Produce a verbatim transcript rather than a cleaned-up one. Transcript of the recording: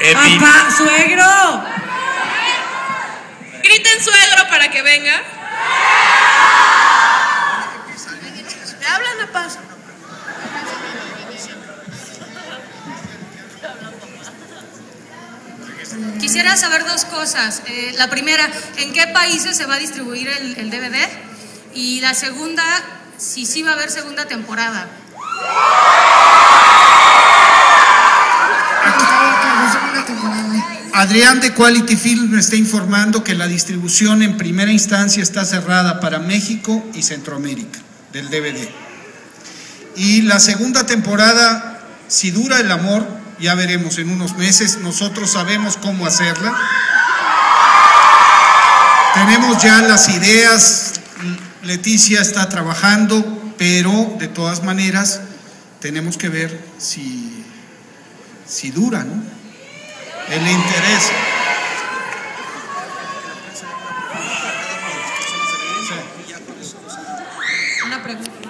Evi- ¡Papá, suegro! Griten suegro para que venga. ¿Le hablan a paso? Quisiera saber dos cosas. Eh, la primera, ¿en qué países se va a distribuir el, el D V D? Y la segunda, si sí va a haber segunda temporada. Adrián de Quality Film me está informando que la distribución en primera instancia está cerrada para México y Centroamérica del D V D. Y la segunda temporada, si dura el amor, ya veremos en unos meses, nosotros sabemos cómo hacerla. Tenemos ya las ideas, Leticia está trabajando, pero de todas maneras tenemos que ver si, si dura, ¿no? El interés. Una pregunta.